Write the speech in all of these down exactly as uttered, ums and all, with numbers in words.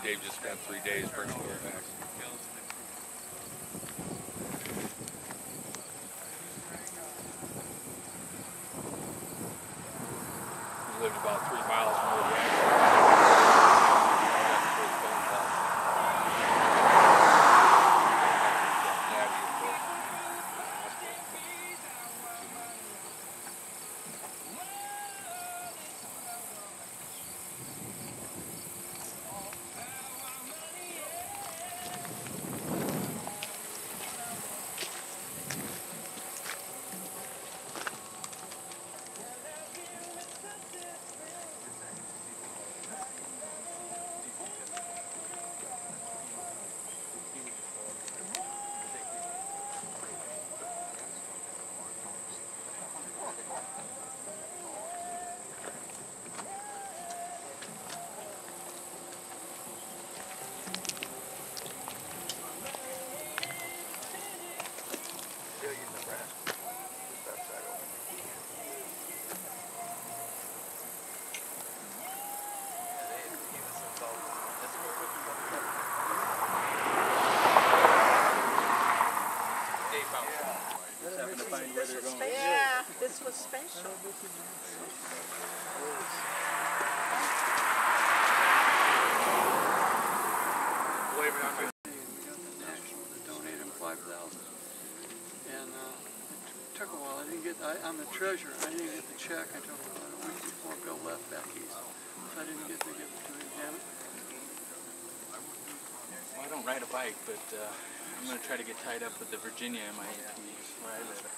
Dave just spent three days bringing her back. He lived about three miles from where the accident happened. Yeah, this was special. Believe me, I'm good. We got the national to donate him five thousand, and uh, it took a while. I didn't get. I, I'm the treasurer. I didn't get the check until about a week before Bill left back east. So I didn't get to give it to him. Damn it. Well, I don't ride a bike, but uh, I'm going to try to get tied up with the Virginia M I A P where I live.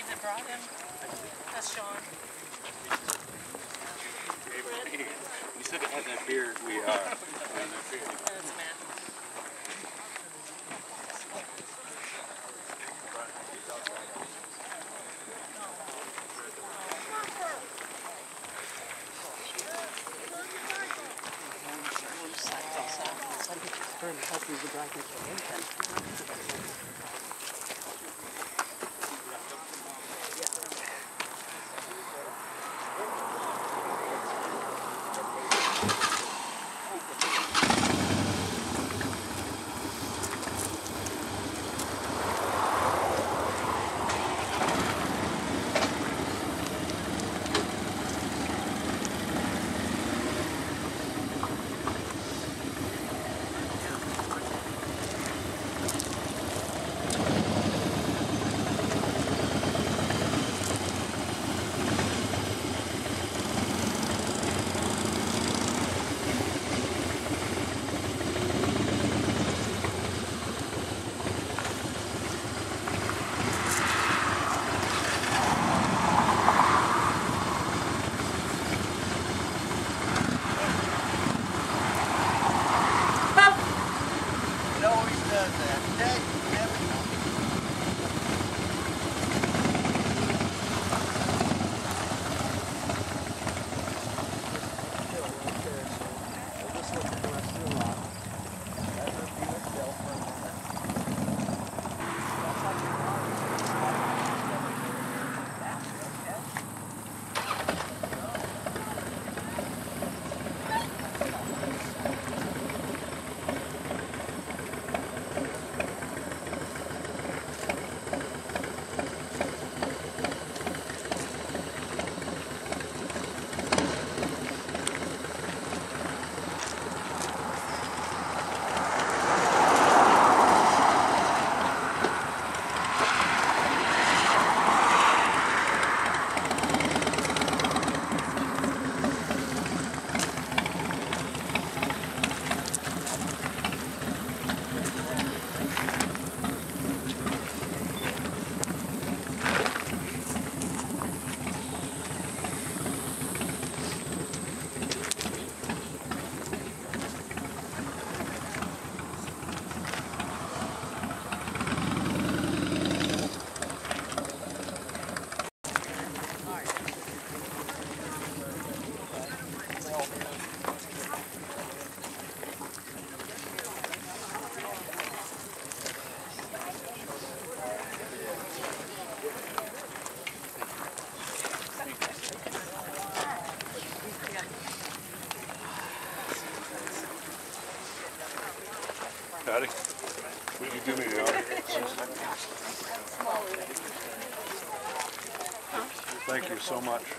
They brought him. That's Sean. You said it had that beard. We are. That's Matt. Patty, would you do me the honor? Thank you so much.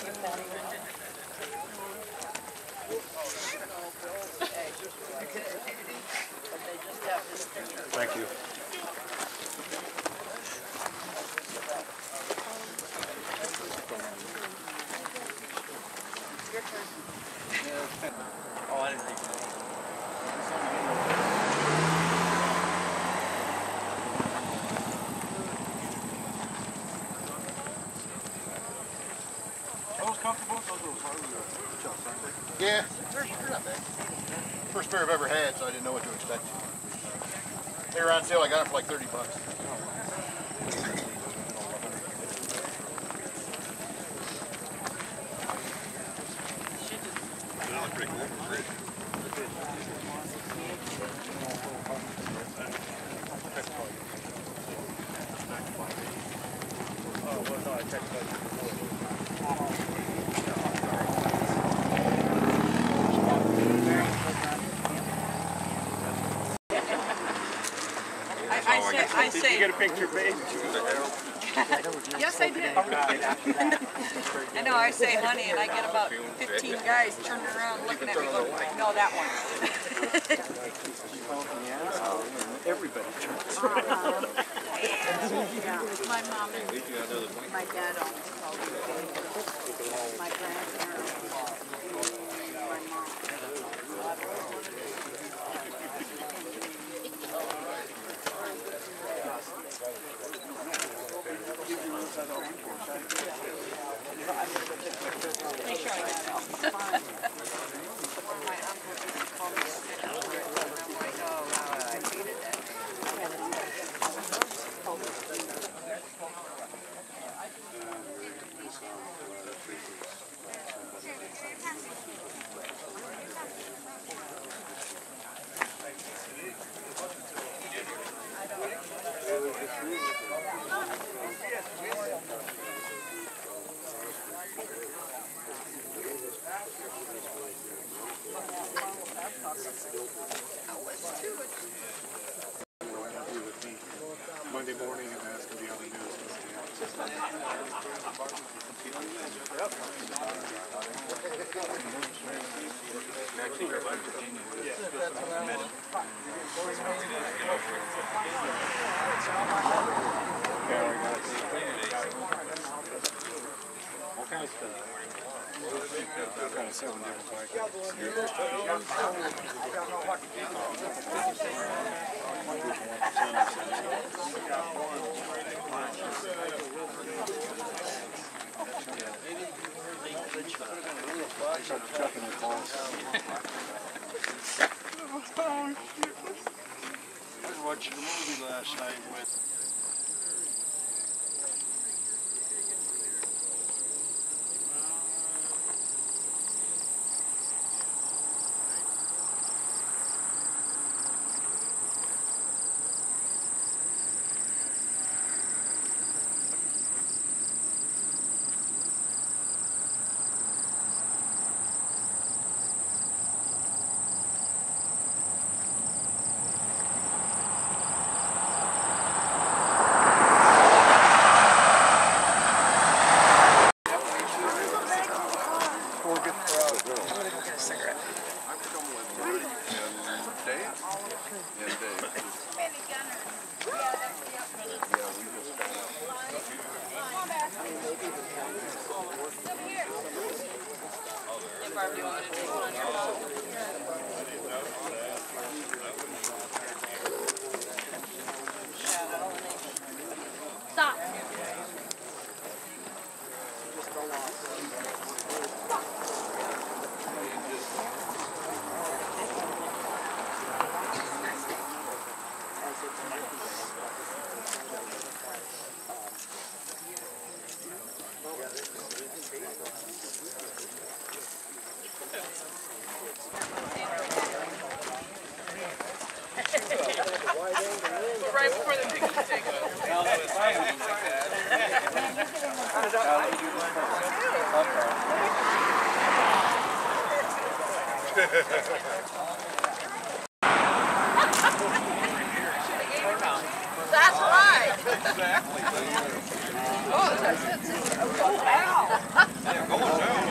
Thank you. Oh, I didn't think so. Those comfortable? Those are part of the chucks, aren't they? Yeah, they're, they're not bad. First pair I've ever had, so I didn't know what to expect. They were on sale. I got them for like thirty bucks. They look pretty cool. Great. Oh, well, no, I checked that before. I, I say, I Did say. you get a picture, babe? Yes, I did. I know, I say honey, and I get about fifteen guys turning around looking at me going, no, that one. Everybody turns around. Yeah, my mom and my dad always called me baby. My grandparents, my mom. Monday morning, and that's going to be on the news. Actually, you're about Virginia. That's what I want. All kinds of stuff. Kind of seven different bikes. Chucking the calls. I was watching a movie last night with Stop. Right before the picture take over. That's right. Exactly. Oh, that's it. Oh, wow. Yeah, going down.